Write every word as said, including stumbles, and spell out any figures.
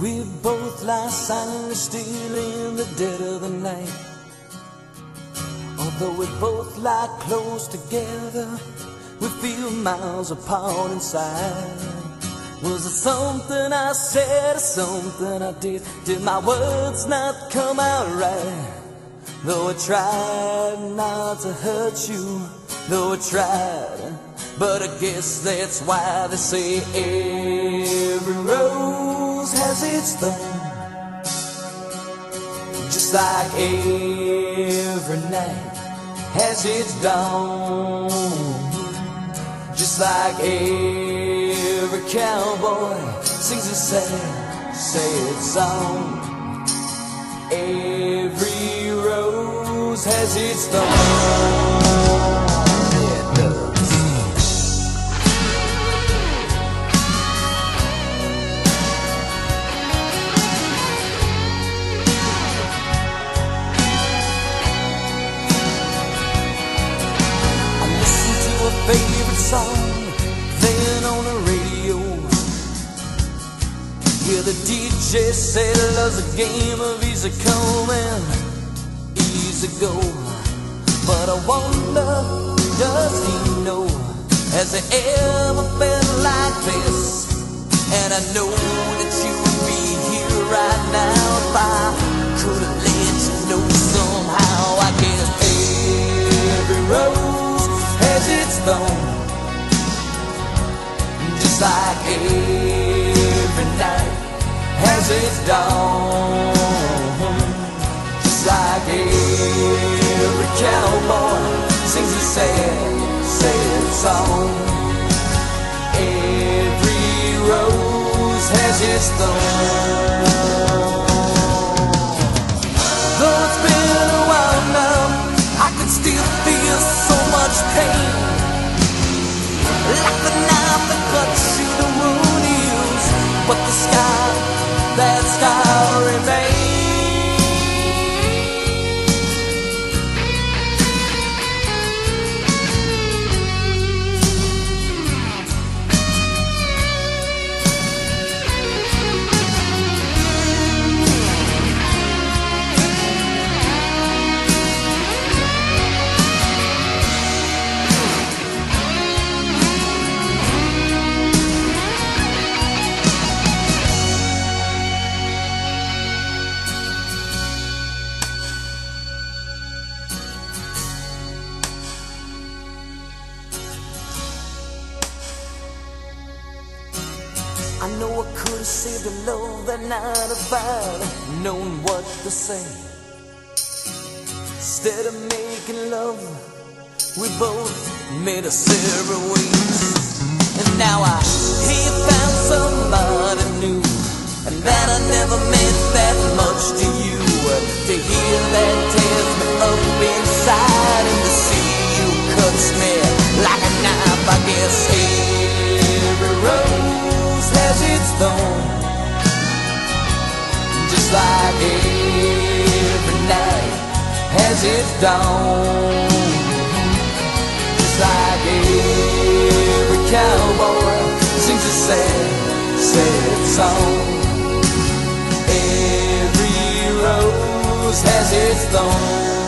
We both lie silently still in the dead of the night. Although we both lie close together, we feel miles apart inside. Was it something I said or something I did? Did my words not come out right? Though I tried not to hurt you, though I tried, but I guess that's why they say every rose has its thorn. Just like every night has its dawn. Just like every cowboy sings a sad, sad song. Every rose has its thorn. It does. I listen to a favorite song playing on the radio. Yeah, the D J said love's a game of easy come and easy go. But I wonder, does he know? Has he ever felt like this? And I know that you would be here right now if I could have let you know somehow. I guess every rose has its thorn. Just like every night has its dawn. Just like every cowboy sings a sad, sad song. Every rose has its thorn. Though it's been a while now, I can still feel so much pain. Like the knife that cuts you, the wound heals, but the scar, that scar remains. I know I could have saved her love that night if I'd known what to say. Instead of making love, we both made us separate ways. And now I he found somebody new, and that I never meant that much to you. To hear that tears me up inside, and to see you cuts me like a knife. I guess every rose has its thorn. Just like every night has its dawn. Just like every cowboy sings a sad, sad song. Every rose has its thorn.